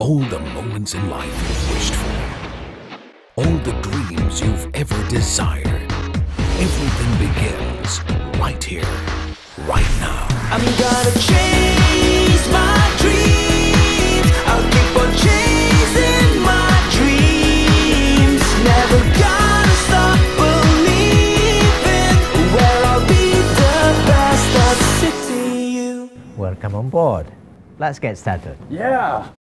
All the moments in life you've wished for. All the dreams you've ever desired. Everything begins right here, right now. I'm gonna chase my dreams. I'll keep on chasing my dreams. Never gonna stop believing where I'll be the best at CityU. Welcome on board. Let's get started. Yeah!